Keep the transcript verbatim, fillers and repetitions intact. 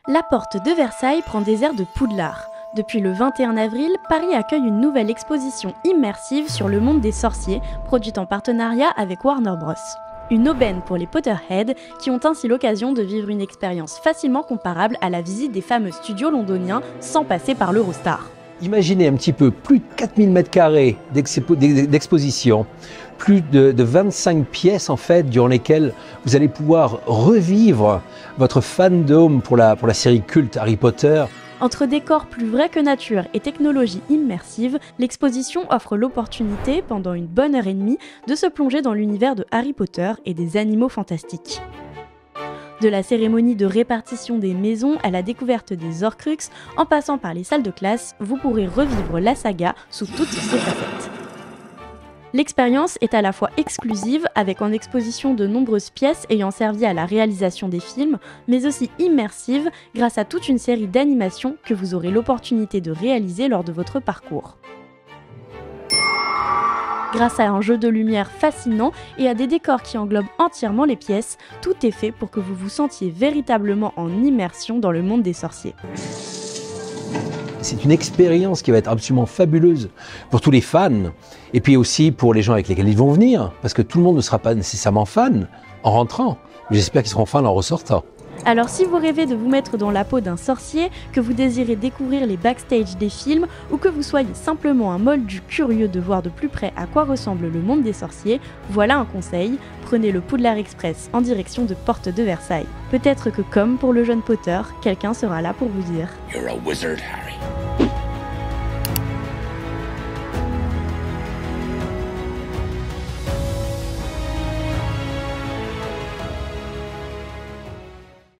La porte de Versailles prend des airs de Poudlard. Depuis le vingt et un avril, Paris accueille une nouvelle exposition immersive sur le monde des sorciers, produite en partenariat avec Warner Bros. Une aubaine pour les Potterheads, qui ont ainsi l'occasion de vivre une expérience facilement comparable à la visite des fameux studios londoniens sans passer par l'Eurostar. Imaginez un petit peu plus de quatre mille mètres carrés d'exposition, plus de, de vingt-cinq pièces en fait durant lesquelles vous allez pouvoir revivre votre fandom pour la, pour la série culte Harry Potter. Entre décors plus vrais que nature et technologie immersive, l'exposition offre l'opportunité, pendant une bonne heure et demie, de se plonger dans l'univers de Harry Potter et des animaux fantastiques. De la cérémonie de répartition des maisons à la découverte des Horcruxes, en passant par les salles de classe, vous pourrez revivre la saga sous toutes ses facettes. L'expérience est à la fois exclusive, avec en exposition de nombreuses pièces ayant servi à la réalisation des films, mais aussi immersive grâce à toute une série d'animations que vous aurez l'opportunité de réaliser lors de votre parcours. Grâce à un jeu de lumière fascinant et à des décors qui englobent entièrement les pièces, tout est fait pour que vous vous sentiez véritablement en immersion dans le monde des sorciers. C'est une expérience qui va être absolument fabuleuse pour tous les fans et puis aussi pour les gens avec lesquels ils vont venir, parce que tout le monde ne sera pas nécessairement fan en rentrant, mais j'espère qu'ils seront fans en ressortant. Alors si vous rêvez de vous mettre dans la peau d'un sorcier, que vous désirez découvrir les backstage des films ou que vous soyez simplement un moldu curieux de voir de plus près à quoi ressemble le monde des sorciers, voilà un conseil, prenez le Poudlard Express en direction de Porte de Versailles. Peut-être que comme pour le jeune Potter, quelqu'un sera là pour vous dire « You're a wizard, Harry ».